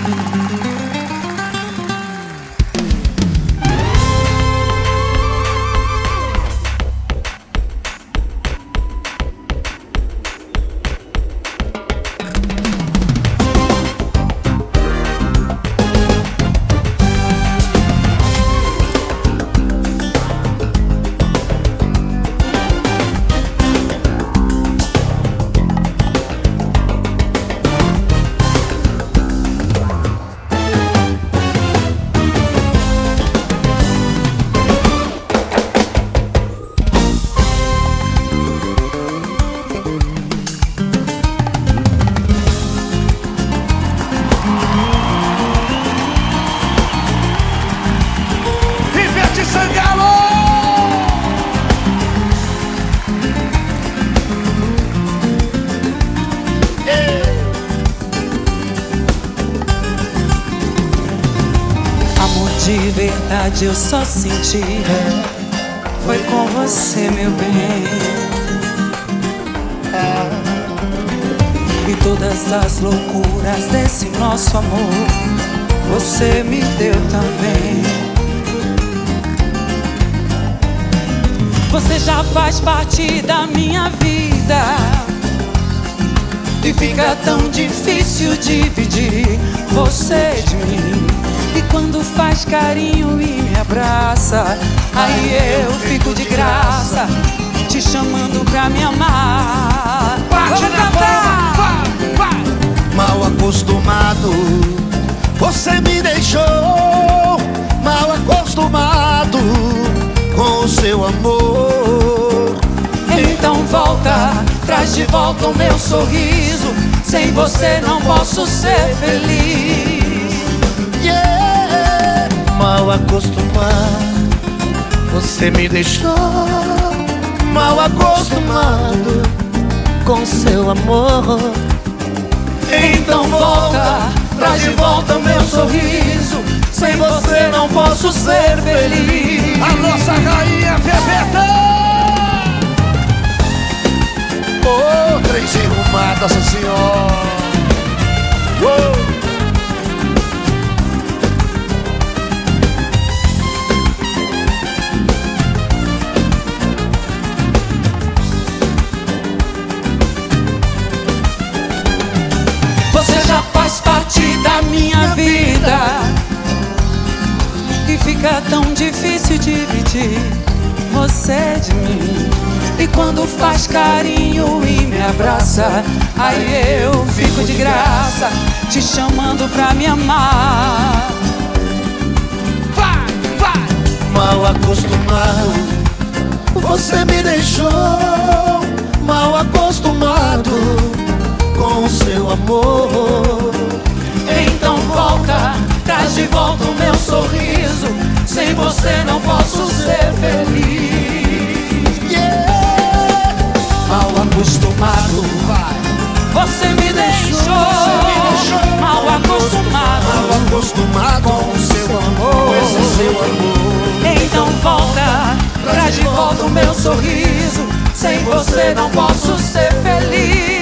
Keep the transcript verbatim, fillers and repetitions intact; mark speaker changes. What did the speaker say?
Speaker 1: De verdade eu só senti, foi com você, meu bem. E todas as loucuras desse nosso amor você me deu também. Você já faz parte da minha vida e fica tão difícil dividir você de mim. E quando faz carinho e me abraça, aí eu fico de graça, te chamando pra me amar.
Speaker 2: Bate na palma, vai, vai. Mal acostumado, você me deixou. Mal acostumado com o seu amor.
Speaker 1: Então volta, traz de volta o meu sorriso. Sem você não posso ser feliz.
Speaker 2: Yeah. Mal acostumado, você me deixou. Mal acostumado com seu amor.
Speaker 1: Então volta, traz de volta o meu sorriso. Sem você não posso ser feliz.
Speaker 2: A nossa rainha Bebeta. Oh, três enrumadas, Nossa Senhora. uh.
Speaker 1: Você já faz parte da minha vida e fica tão difícil dividir você de mim. E quando faz carinho e me abraça, aí eu fico de graça, te chamando pra me amar.
Speaker 2: Vai, vai. Mal acostumado, você me deixou. Mal acostumado com o seu amor.
Speaker 1: Então volta, traz de volta o meu sorriso. Sem você não posso ser feliz.
Speaker 2: Yeah.
Speaker 1: Mal acostumado, você me deixou. Mal acostumado,
Speaker 2: Mal acostumado
Speaker 1: com o seu amor.
Speaker 2: esse seu amor.
Speaker 1: Então volta, traz de volta o meu sorriso. Sem você não posso ser feliz.